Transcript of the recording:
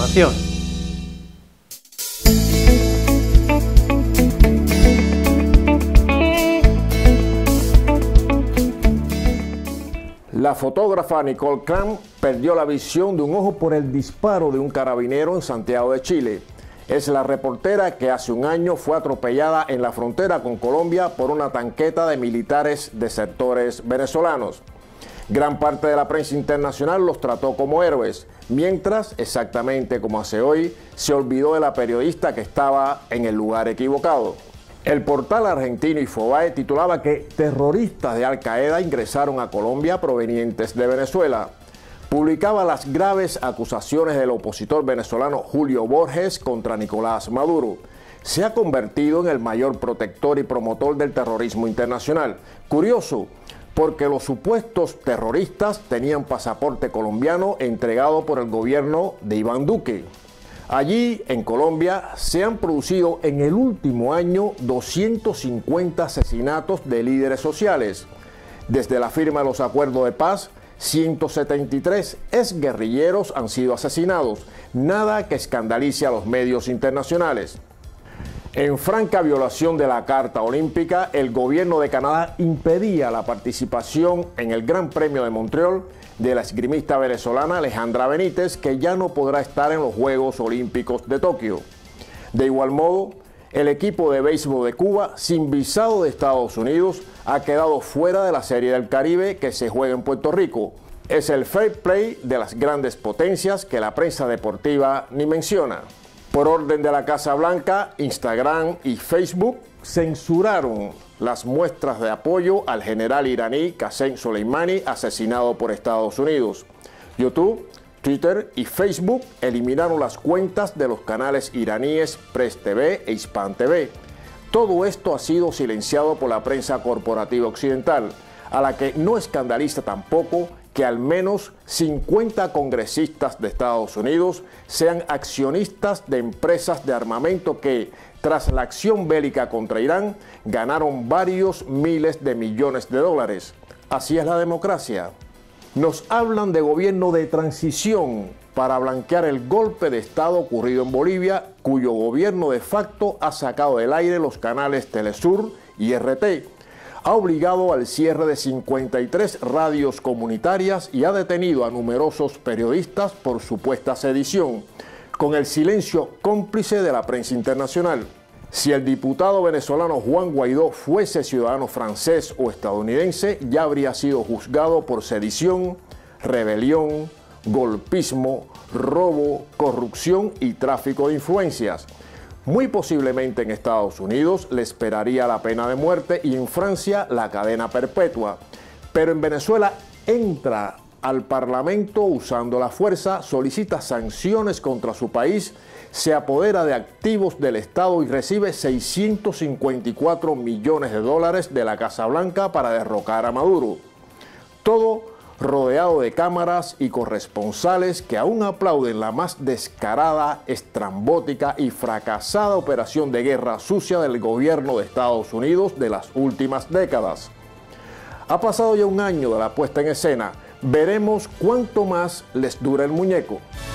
información. La fotógrafa Nicole Cram perdió la visión de un ojo por el disparo de un carabinero en Santiago de Chile. Es la reportera que hace un año fue atropellada en la frontera con Colombia por una tanqueta de militares desertores venezolanos. Gran parte de la prensa internacional los trató como héroes, mientras, exactamente como hace hoy, se olvidó de la periodista que estaba en el lugar equivocado. El portal argentino Infobae titulaba que terroristas de Al Qaeda ingresaron a Colombia provenientes de Venezuela. Publicaba las graves acusaciones del opositor venezolano Julio Borges contra Nicolás Maduro. Se ha convertido en el mayor protector y promotor del terrorismo internacional. Curioso, porque los supuestos terroristas tenían pasaporte colombiano entregado por el gobierno de Iván Duque. Allí, en Colombia, se han producido en el último año 250 asesinatos de líderes sociales. Desde la firma de los acuerdos de paz, 173 exguerrilleros han sido asesinados, nada que escandalice a los medios internacionales. En franca violación de la Carta Olímpica, el gobierno de Canadá impedía la participación en el Gran Premio de Montreal de la esgrimista venezolana Alejandra Benítez, que ya no podrá estar en los Juegos Olímpicos de Tokio. De igual modo, el equipo de béisbol de Cuba, sin visado de Estados Unidos, ha quedado fuera de la Serie del Caribe que se juega en Puerto Rico. Es el fair play de las grandes potencias que la prensa deportiva ni menciona. Por orden de la Casa Blanca, Instagram y Facebook censuraron las muestras de apoyo al general iraní Qasem Soleimani, asesinado por Estados Unidos. YouTube, Twitter y Facebook eliminaron las cuentas de los canales iraníes Press TV e Hispan TV. Todo esto ha sido silenciado por la prensa corporativa occidental, a la que no escandaliza tampoco que al menos 50 congresistas de Estados Unidos sean accionistas de empresas de armamento que, tras la acción bélica contra Irán, ganaron varios miles de millones de dólares. Así es la democracia. Nos hablan de gobierno de transición para blanquear el golpe de Estado ocurrido en Bolivia, cuyo gobierno de facto ha sacado del aire los canales Telesur y RT. Ha obligado al cierre de 53 radios comunitarias y ha detenido a numerosos periodistas por supuesta sedición, con el silencio cómplice de la prensa internacional. Si el diputado venezolano Juan Guaidó fuese ciudadano francés o estadounidense, ya habría sido juzgado por sedición, rebelión, golpismo, robo, corrupción y tráfico de influencias. Muy posiblemente en Estados Unidos le esperaría la pena de muerte y en Francia la cadena perpetua. Pero en Venezuela entra al Parlamento usando la fuerza, solicita sanciones contra su país, se apodera de activos del Estado y recibe 654 millones de dólares de la Casa Blanca para derrocar a Maduro. Todo rodeado de cámaras y corresponsales que aún aplauden la más descarada, estrambótica y fracasada operación de guerra sucia del gobierno de Estados Unidos de las últimas décadas. Ha pasado ya un año de la puesta en escena. Veremos cuánto más les dura el muñeco.